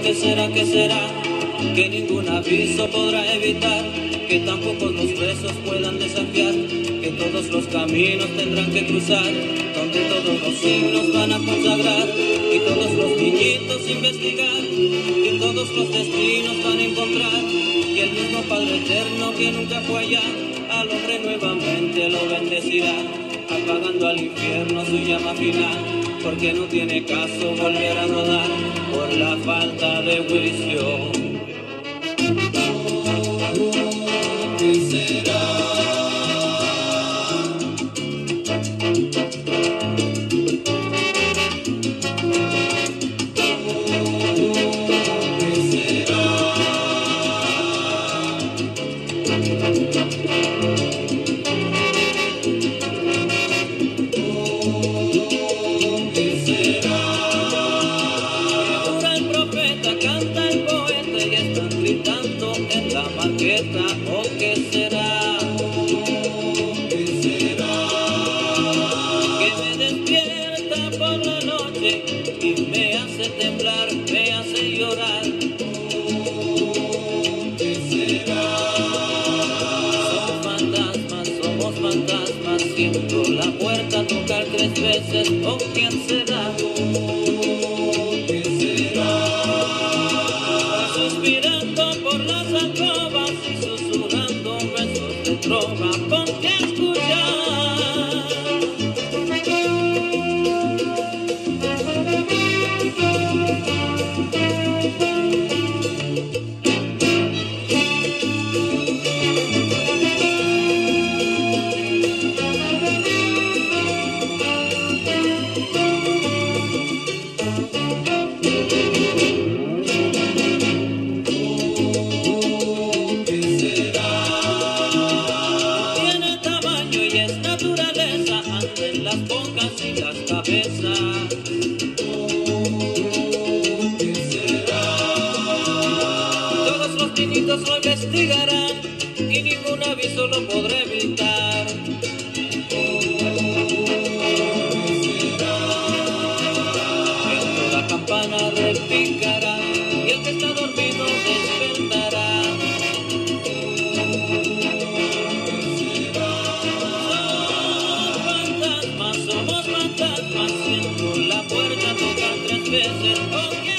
¿Qué será, qué será? Que ningún aviso podrá evitar, que tampoco los besos puedan desafiar, que todos los caminos tendrán que cruzar, donde todos los siglos van a consagrar, y todos los niñitos investigar, que todos los destinos van a encontrar, y el mismo Padre Eterno que nunca fue allá, al hombre nuevamente lo bendecirá, apagando al infierno su llama final, porque no tiene caso volver a rodar por la falta de juicio. ¿Qué será? ¿O qué será? ¿Qué será? Que me despierta por la noche y me hace temblar, me hace llorar. ¿Qué será? Somos fantasmas, siento la puerta tocar 3 veces. ¿O quién será? ¿Qué será? Suspirando por las alcobas y susurrando besos de trova, ponte a escuchar. En las bocas y las cabezas. ¿Qué será? Todos los niñitos lo investigarán y ningún aviso lo podrá evitar. ¿Qué será? Pronto la campana repicará y el que está dormido despertará. Somos fantasmas, siento la puerta tocar 3 veces.